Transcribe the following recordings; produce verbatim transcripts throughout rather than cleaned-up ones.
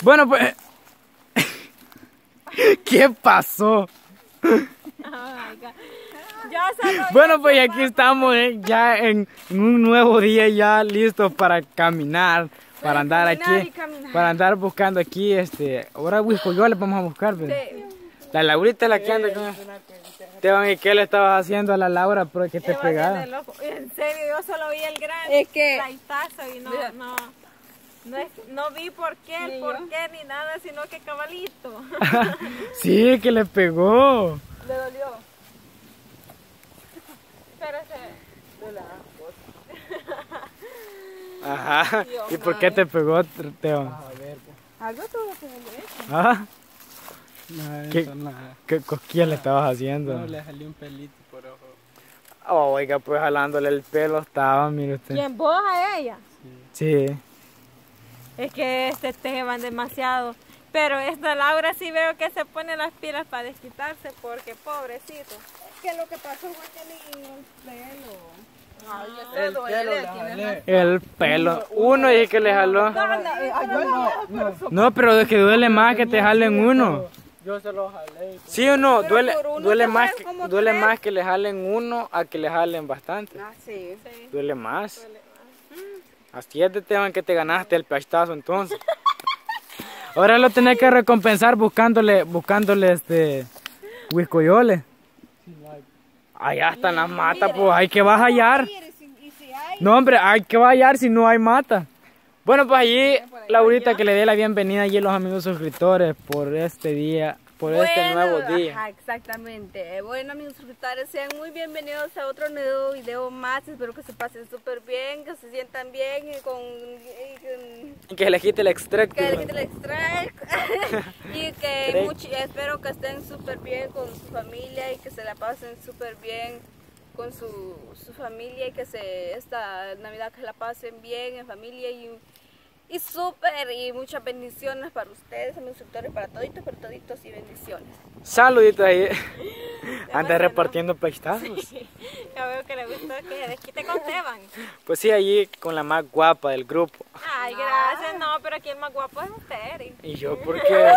Bueno, pues... ¿Qué pasó? Oh my God. Yo solo Bueno, pues aquí estamos eh, ya en, en un nuevo día ya listos para caminar, para andar aquí, para andar buscando aquí, este, ahora Huiscoyoles vamos a buscar, pero la Laurita es la que anda con... Esteban, ¿y qué le estabas haciendo a la Laura para que te pegara? En serio, yo solo vi el gran es que... y no, no, no, es, no vi por qué, el por qué ni nada, sino que cabalito. Sí, que le pegó. Le dolió. Pero se... Ajá. ¿Y por qué te pegó, Esteban? Algo tuvo que ver eso. ¿Ah? No, ¿Qué, eso nada. ¿Qué cosquillas le estabas haciendo? No, le salí un pelito por ojo. Oh, oiga, pues jalándole el pelo estaba, mire usted. ¿Quién vos a ella? Sí. Es que este te van demasiado. Pero esta Laura sí veo que se pone las pilas para desquitarse porque pobrecito. Es que lo que pasó fue que le dio el pelo. Ay, eso El duele, pelo le tiene jalé. más- El pelo. Uno es el que le jaló. No, no, eh, ay, yo no, no. No, pero es que duele más que te jalen uno. Yo se lo jalé. ¿Sí o no? Pero Duele, por uno duele, te más mueves que, como duele tres. más que le jalen uno a que le jalen bastante. Ah, sí. Duele más. Así es de Esteban que te ganaste el pastazo entonces. Ahora lo tenés que recompensar buscándole, buscándole este Huiscoyoles. Allá están las matas, pues hay que vas a hallar. Y si, y si hay, No, hombre, hay que hallar si no hay mata. Bueno, pues allí, Laurita, que le dé la bienvenida allí a los amigos suscriptores por este día, por este bueno, nuevo día. Ajá, exactamente. Bueno, amigos suscriptores, sean muy bienvenidos a otro nuevo video más. Espero que se pasen súper bien, que se sientan bien y con... Y con Y que le quite el extracto. que le quite el extract y que mucho, espero que estén súper bien con su familia y que se la pasen súper bien con su, su familia y que se esta Navidad que la pasen bien en familia y, y súper y muchas bendiciones para ustedes, amigos suscriptores, para toditos, para toditos y bendiciones. Saluditos ahí. Antes repartiendo pastazos. Ya veo que le gustó que se desquite con Esteban. Pues sí, allí con la más guapa del grupo. Ay, gracias. No, pero aquí el más guapo es usted. Y yo, ¿por qué?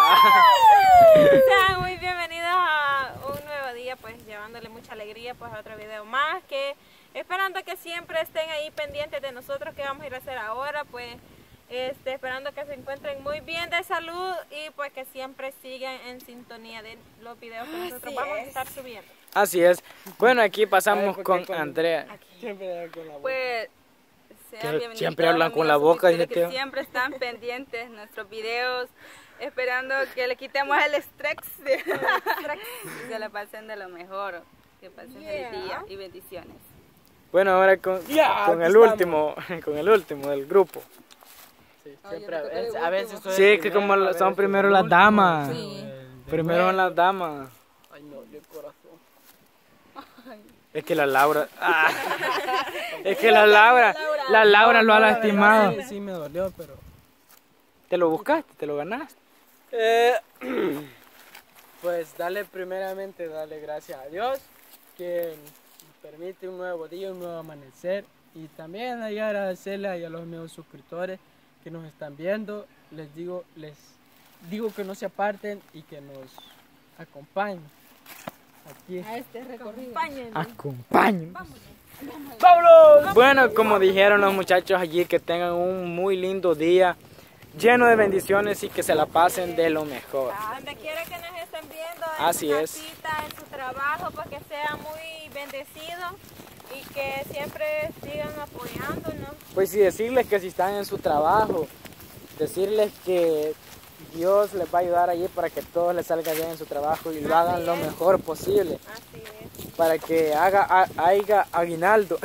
Sean muy bienvenidos a un nuevo día, pues llevándole mucha alegría pues a otro video más, que esperando que siempre estén ahí pendientes de nosotros que vamos a ir a hacer ahora, pues este, esperando que se encuentren muy bien de salud y pues que siempre sigan en sintonía de los videos que nosotros Así vamos a es. estar subiendo. Así es. Bueno, aquí pasamos Ay, ¿por con qué cuando- Andrea. Siempre da con la boca. Pues Que sean bienvenidos siempre a hablan los con la amigos boca, dice suscriptores que Teo. siempre están pendientes de nuestros videos, esperando que le quitemos el estrés y se la pasen de lo mejor, que pasen Yeah. feliz día y bendiciones. Bueno, ahora con, Ya, con aquí el estamos. último, con el último del grupo. Sí, Ay, siempre yo a me tocó de veces, a veces último. soy Sí, el es que primero, como a son veces primero el las último, damas. sí, el de Primero son las damas. Ay, no, de corazón. Es que la Laura... ah, es que la Laura... La Laura lo ha No, la verdad, lastimado. Sí, sí me dolió, pero... Te lo buscaste, te lo ganaste. Eh, pues dale primeramente, dale gracias a Dios que nos permite un nuevo día, un nuevo amanecer y también ahí agradecerle ahí a los amigos suscriptores que nos están viendo. Les digo, les digo que no se aparten y que nos acompañen aquí. A este recorrido. Acompáñenos. Acompáñenos. ¡Vámonos! Bueno, como dijeron los muchachos allí, que tengan un muy lindo día, lleno de bendiciones y que se la pasen de lo mejor. Donde quiera que nos estén viendo, en Así su es. casita, en su trabajo, pues que sean muy bendecidos y que siempre sigan apoyándonos. Pues sí, decirles que si están en su trabajo, decirles que Dios les va a ayudar allí para que todo les salga bien en su trabajo y lo hagan lo mejor posible, Así es. para que haga, ha- haya aguinaldo.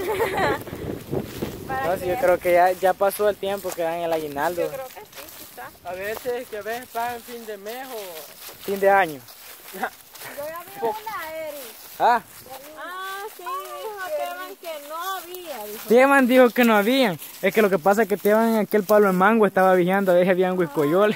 Para No, sí, que- yo creo que ya, ya pasó el tiempo que dan el aguinaldo, Yo creo que sí, quizás. A veces que a veces pagan fin de mes o... fin de año. Yo ya vi una, Eric. Ah, Ah, sí, dijo Esteban que no había. Dijo. Teban dijo que no habían. Es que lo que pasa es que Teban en aquel palo de mango estaba vigilando a ver si habían huiscoyoles.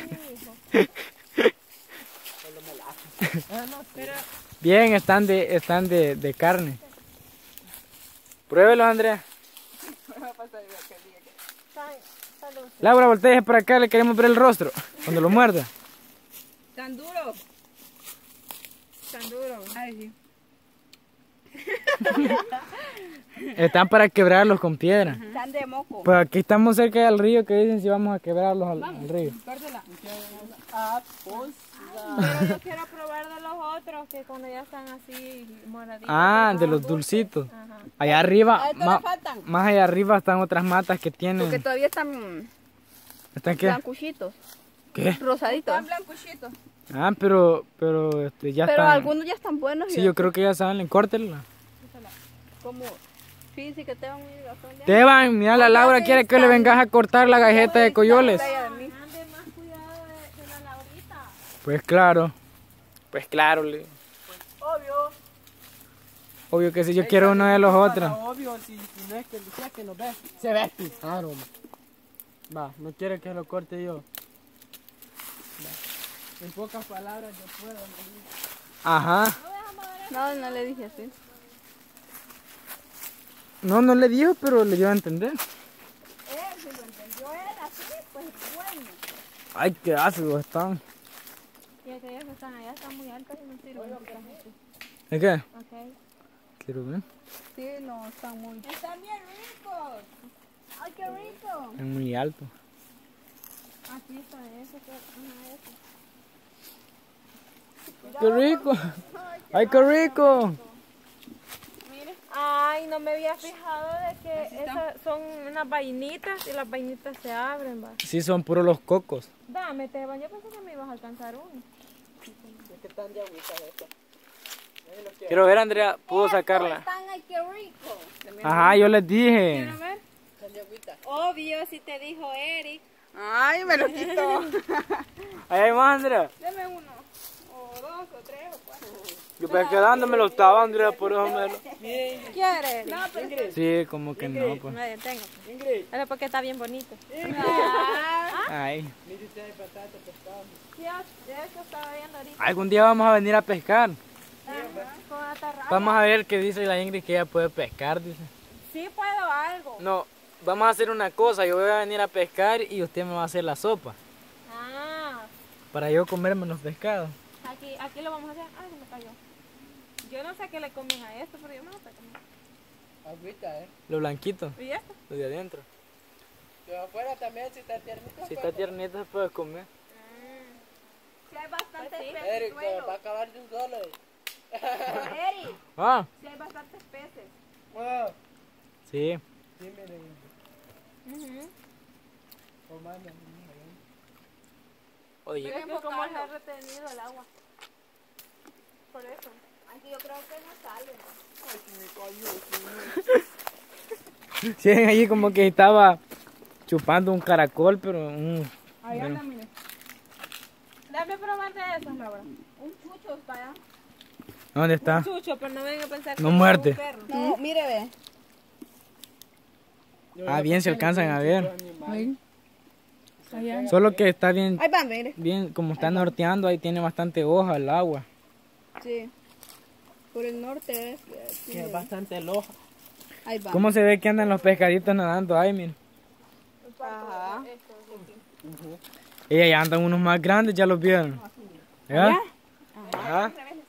Bien, están de, están de, de carne. Pruébelos, Andrea. Están, están dulce. Laura, voltea para acá, le queremos ver el rostro. Cuando lo muerda. Tan duro. Tan duro. Ay, sí. Están para quebrarlos con piedra. Tan de moco. Pues aquí estamos cerca del río, que dicen si vamos a quebrarlos al, al río. Córtela. Ah, pues. Pero yo quiero probar de los otros que cuando ya están así moraditos. Ah, que de son los dulces. dulcitos. Ajá. Allá arriba, A esto ma- le faltan. más allá arriba están otras matas que Porque tienen. todavía están ¿Están qué? blancuchitos. ¿Qué? Rosaditos. Están blancuchitos. Ah, pero, pero este, ya Pero están. algunos ya están buenos. Sí, y yo creo que ya saben, córtenla. Como, fíjense que te van a ir a prender. Teban, mira, la Laura quiere que le vengas a cortar la galleta de coyoles. Ande más cuidado de, de la Laurita. Pues claro. Pues claro, le- Obvio. obvio que si yo quiero uno de los otros. Obvio, si, si no es que sea que nos ve. Se ve claro. Va, no quiere que lo corte yo. Va. En pocas palabras yo puedo. Ajá. No, no le dije así. No, no le dijo, pero le dio a entender. Él, si lo entendió él así, pues bueno. Ay, qué ácidos están. Y aquellos que están allá están muy altos y no sirven. ¿Es qué? Ok. Quiero ver. Sí, no, están muy... Están bien ricos. Ay, qué rico. Es muy alto. Aquí está eso, que, ajá, eso. ¡Qué rico! ¡Ay, qué rico! Mire. Ay, no me había fijado de que esas son unas vainitas y las vainitas se abren, va. Sí, son puros los cocos. Dame, Teban, yo pensé que me ibas a alcanzar uno. ¿Qué tan de agüita esto? Quiero ver, Andrea, pudo sacarla. Están, ay, qué rico. Ajá, yo les dije. Quiero ver. Tan de agüita. Obvio, si te dijo Eric. Ay, me lo quitó. Ahí hay más, Andrea. Deme uno. O dos, o tres, o cuatro. Yo pues quedándome lo estaba, Andrea, por eso me lo... ¿Quieres? No, pero... Sí, como que no, pues. No, yo tengo. Ingrid. Pero porque está bien bonito. Ay. Mire si hay patata, pescado. Sí, de eso estaba viendo ahorita. Algún día vamos a venir a pescar. Con atarraya. Vamos a ver qué dice la Ingrid, que ella puede pescar, dice. Sí puedo algo. No, vamos a hacer una cosa. Yo voy a venir a pescar y usted me va a hacer la sopa. Ah, Para yo comerme los pescados. aquí, aquí lo vamos a hacer. Ay, se me cayó. Yo no sé qué le comen a esto, pero yo me lo estoy comiendo. Agüita, eh. Los blanquitos, ¿Y esto? los de adentro. De afuera también, si está tiernito. Si está tiernito se puede comer. Si hay bastante Pues sí. peces, Eric, suelo. va a acabar de un solo. eh. Eric, Ah, si hay bastantes peces. Wow. sí. Sí, mire. Ujú. O manda. Oye, Pero es que como se ha retenido el agua. Por eso. Aquí yo creo que no sale. sí, allí como que estaba chupando un caracol, pero un... Ahí bueno. anda, mire. Dame probar de esos, Laura. Un chucho está allá. ¿Dónde está? Chucho, pero no vengan a pensar No que muerde. es un perro. No, mire, ve. Ah, bien se alcanzan a ver. Ahí. Allá. Solo que está bien, Ahí van, mire. bien, como está norteando, ahí tiene bastante hoja el agua. Sí. Por el norte es. Que es bastante loja. Ahí va. ¿Cómo se ve que andan los pescaditos nadando ahí, miren? Ajá. Y ahí andan unos más grandes, ya los vieron. ¿Ya? Ajá.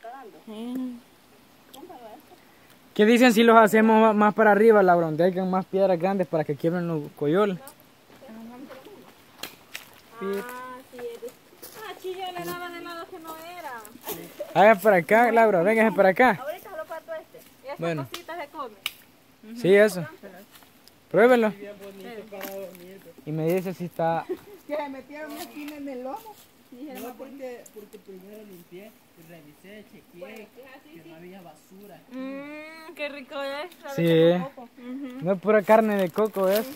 ¿Qué dicen si los hacemos ma- más para arriba, Laura, donde hayan más piedras grandes para que quiebren los coyoles? Ah, sí, es. Ah, chillo, le daba de lado que no era. Venga para acá, Laura, véngase para acá. Ahorita lo parto este. Y esas Bueno. cositas se comen. Sí, eso. Pruébelo. Y me dice si está... Que se metieron una espina en el lomo. No, porque, porque primero limpié y revisé, chequeé que no había basura. Mmm, qué rico es. sabe Sí. como coco. No es pura carne de coco, ¿es?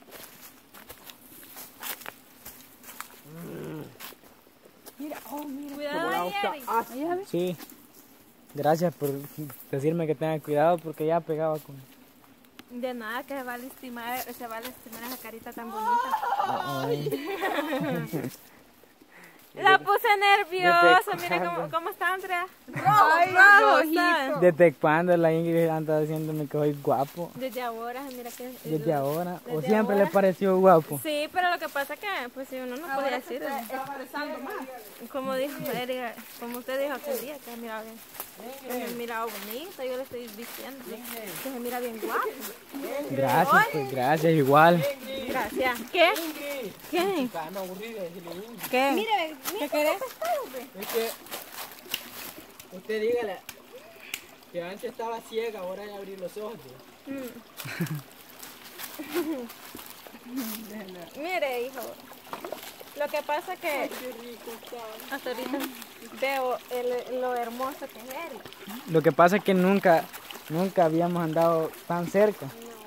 Cuidado ahí, Eric. Sí. Gracias por decirme que tenga cuidado porque ya pegaba con... De nada, que se va a lastimar, se va a lastimar esa carita tan bonita. La puse nerviosa, mira cómo, cómo está Andrea. Ay, rojo, rojito. ¿Desde cuándo la Ingrid anda diciéndome que soy guapo? Desde ahora, mira que... ¿Desde ahora? ¿O desde siempre ahora. le pareció guapo? Sí, pero lo que pasa es que, pues si uno no podía decir. Expresando más. Como dijo Erika, como usted dijo aquel día, que se miraba bien, que se miraba bonito, yo le estoy diciendo que se mira bien guapo. Gracias, pues gracias, igual. Gracias. ¿Qué? ¿Qué? ¿Qué? Mire, ¿Qué querés? Es que usted dígale que antes estaba ciega, ahora ya abrir los ojos. Mire, hijo, lo que pasa es que hasta ahorita veo el- lo hermoso que es él. Lo que pasa es que nunca, nunca habíamos andado tan cerca.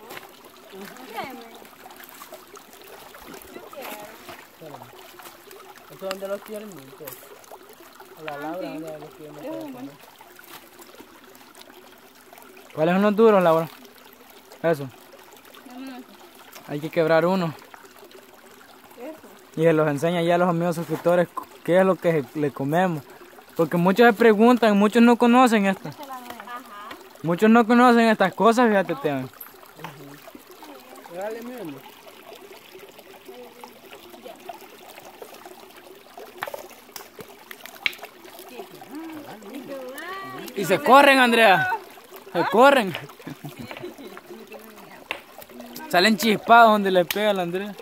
¿Eso dónde los quieren mucho? A la Laura, ¿dónde los quieren mucho? ¿Cuáles son los duros, Laura? Eso. Hay que quebrar uno. Y se los enseña ya a los amigos suscriptores qué es lo que le comemos. Porque muchos se preguntan, muchos no conocen esto. Muchos no conocen estas cosas, fíjate, Teban. Dale, mismo. Y se corren, Andrea. Se corren. Salen chispados donde le pega a la Andrea.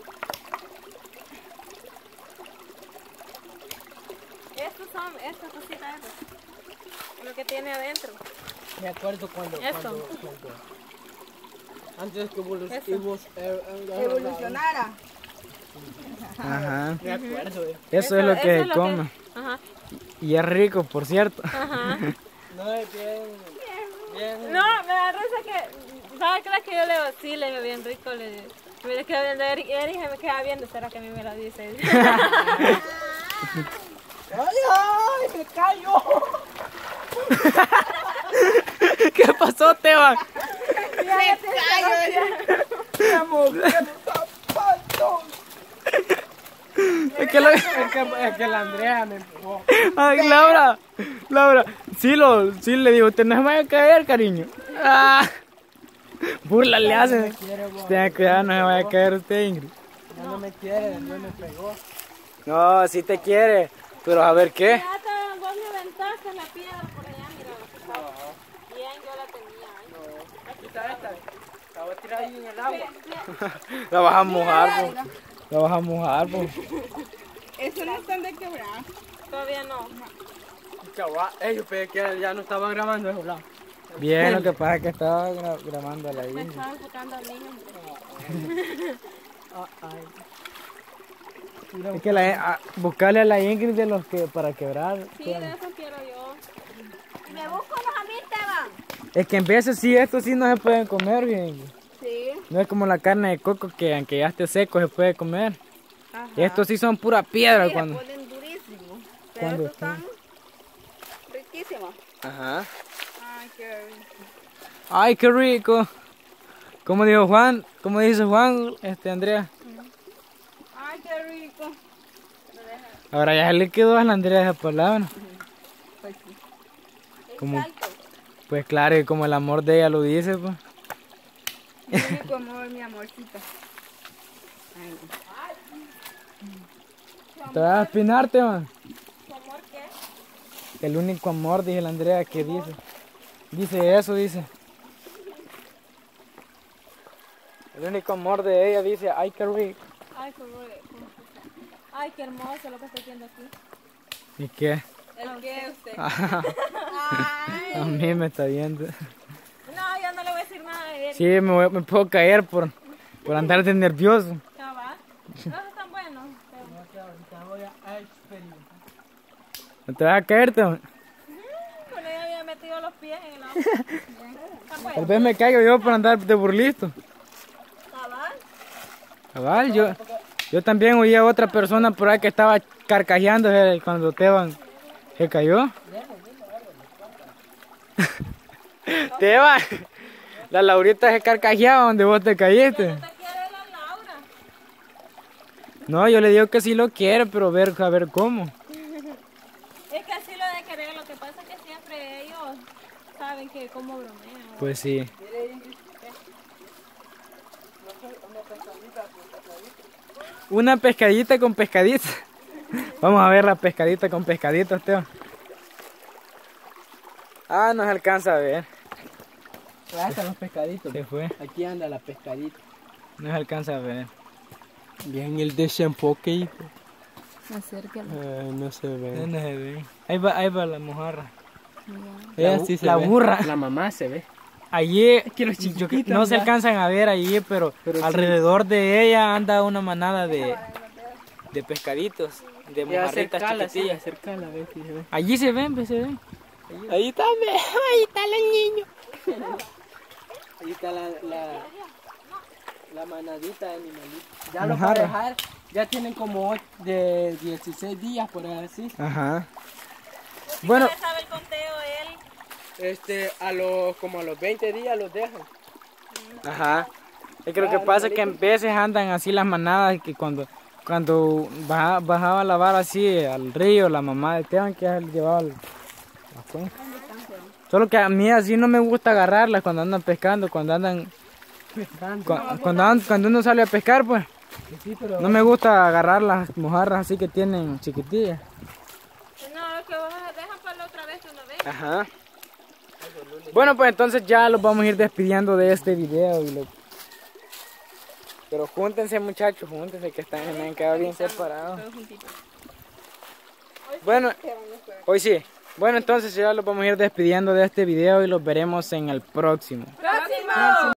Estos son, estas cositas, esas. Lo que tiene adentro. Me acuerdo cuando, Esto. cuando, cuando antes que evolu- Eso. evolu- eh, eh, Evolucionara. Ajá. Me acuerdo. eh. Eso es lo que eso se es come. Ajá, Y es rico, por cierto. ajá. No es bien, bien. No, me da risa que, ¿sabes qué? La que yo le digo? Sí, le digo bien rico, le digo. Me queda viendo Eric, Eric se me queda viendo, ¿será que a mí me lo dice? ¡Ay, ay! ¡Me cayó! ¿Qué pasó, Teban? Es que, lo... Es que, es que la Andrea me empujó. Ay, Laura, Laura, sí, lo, sí le digo, usted no se vaya a caer, cariño. Ah, burla le hacen. Tenga cuidado, no se vaya a caer usted, Ingrid. Ya no me quiere, no me pegó. No, sí te quiere, pero a ver qué. Ya te, vos me aventaste la piedra por allá, mira lo que estaba. Bien, yo la tenía ahí. Aquí está esta. La voy a tirar ahí en el agua. La vas a mojar, po. La vas a mojar, po. Eso no están de quebrar. Todavía no. Chaval, eh, yo pensé que ya no estaba grabando eso, lado. Bien, lo que pasa es que estaba gra- grabando a la Me Ingrid. estaba enfocando a mí, hombre. Ah, ay. Es que la, a- buscarle a la Ingrid de los que para quebrar. Sí, de eso quiero yo. Me busco los a mí, Esteban. Es que en veces sí, estos sí no se pueden comer bien. Sí. No es como la carne de coco que aunque ya esté seco se puede comer. Ajá. Estos sí son pura piedra Sí, cuando. le ponen durísimo. Pero ¿Cuándo estos están riquísimos. Ajá. Ay, qué rico. Ay, qué rico. Como dijo Juan, como dice Juan, este Andrea. Ay, qué rico. Ahora ya se le quedó a la Andrea esa palabra. Pues sí. Como- Exacto. Pues claro, y como el amor de ella lo dice, pues. Mi único amor, mi amorcito. Ay, Te vas a espinarte, man. ¿Tu amor qué? El único amor, dice la Andrea, que dice. Dice eso, dice. El único amor de ella dice, ay, qué rico. Ay, qué rico. Ay, qué hermoso lo que está haciendo aquí. ¿Y qué? ¿el qué usted? Ay. A mí me está viendo. No, yo no le voy a decir nada a él. Sí, me, voy- me puedo caer por, por andar de nervioso. Cabal. No están buenos. Ahorita voy a experimentar. ¿No te vas a caerte, man? Con ella había metido los pies en el agua. Están Tal buenos. vez me caigo yo por andar de burlito. Cabal. Cabal, yo, yo también oí a otra persona por ahí que estaba carcajeando eh, cuando Teban se cayó. Teban, la Laurita se carcajeaba donde vos te caíste. ¿No te quiere la Laura? No, yo le digo que sí lo quiere, pero ver, a ver cómo. saben que cómo bromean. Pues sí. Una pescadita con pescadita. Vamos a ver la pescadita con pescaditos, Teo. Ah, no se alcanza a ver. Ahí están los pescaditos. Se fue. Aquí anda la pescadita. No se alcanza a ver. Bien el desenfoque, hijo. Acércalo. Eh, no se ve. No se ve. Ahí va, ahí va la mojarra. Ella La, sí se la ve. burra. La mamá se ve. Allí que los yo- chiquititos, no se ¿verdad? alcanzan a ver allí, pero, Pero sí. alrededor de ella anda una manada de, de pescaditos, de Y mojarritas acercala, sí, chiquitillas. acercala, a ver si se ve. Allí se ven, pues se ven. Ahí está, ve, ahí está el niño. Ahí está la, la, la manadita de animalitos. Ya los voy a Mojarra. dejar, ya tienen como ocho- de dieciséis días por ahí así. Ajá. Bueno. Bueno, Ya sabe el conteo él. Este, a los, como a los veinte días los dejan. ajá. Es que lo que pasa es que en veces andan así las manadas que cuando cuando baja- bajaba a lavar así al río, la mamá de Esteban que llevaba el- la cuenca. Solo que a mí así no me gusta agarrarlas cuando andan pescando, cuando andan Pescando. cu- cuando, an- cuando uno sale a pescar, pues Sí, pero no me gusta agarrar las mojarras así que tienen chiquitillas. No, es que vos dejan para la otra vez que uno ve. Ajá. Bueno, pues entonces ya los vamos a ir despidiendo de este video. Y lo... Pero júntense, muchachos, júntense que están me han quedado bien separados. Bueno, hoy sí. Bueno, entonces ya los vamos a ir despidiendo de este video y los veremos en el próximo. ¡Próximo!